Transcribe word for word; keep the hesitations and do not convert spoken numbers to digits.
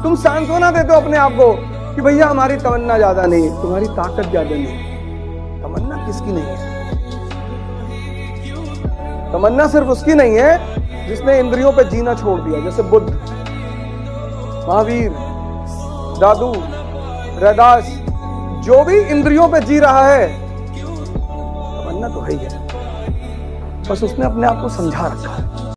तुम सांत्वना देते हो अपने आप को कि भैया हमारी तमन्ना ज्यादा नहीं, तुम्हारी ताकत ज्यादा नहीं। तमन्ना किसकी नहीं है? तमन्ना सिर्फ उसकी नहीं है जिसने इंद्रियों पे जीना छोड़ दिया, जैसे बुद्ध, महावीर, दादू, रैदास, जो भी इंद्रियों पे जी रहा है, तमन्ना तो है ही है, बस उसने अपने आप को समझा रखा है।